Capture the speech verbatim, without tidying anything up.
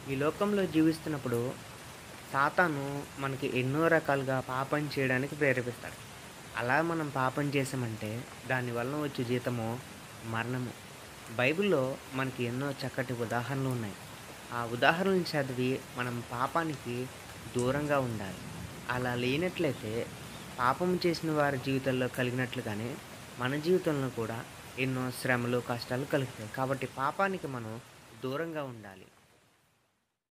ఈ లోకంలో జీవిస్తున్నప్పుడు సాతాను మనకి ఎన్నో రకాలుగా పాపం చేయడానికి ప్రేరేపిస్తాడు. అలా మనం పాపం చేశామంటే దాని వలన వచ్చే జీతము మరణము. బైబిల్‌లో మనకి ఎన్నో చక్కటి ఉదాహరణలు ఉన్నాయి. ఆ ఉదాహరణలు చదివి మనం పాపానికి దూరంగా ఉండాలి. అలా లేనట్లయితే పాపం చేసిన వారి జీవితాల్లో కలిగినట్లుగానే మన జీవితంలో కూడా ఎన్నో శ్రమలు, కష్టాలు కలుగుతాయి. కాబట్టి పాపానికి మనం దూరంగా ఉండాలి.